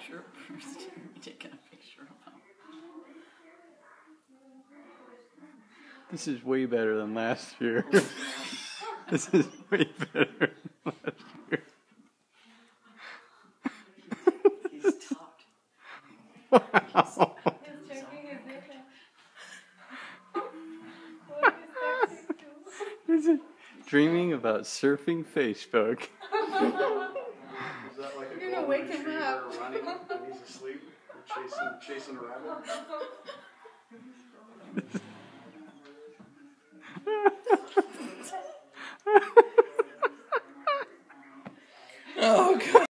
picture first. You're taking a picture of him. This is way better than last year. This is way better than last year. He's talked. Wow. He's checking his data. What is texting to? Is it dreaming about surfing Facebook? Is that like a You're gonna wake him up. running when he's asleep, or chasing a rabbit? Oh, God.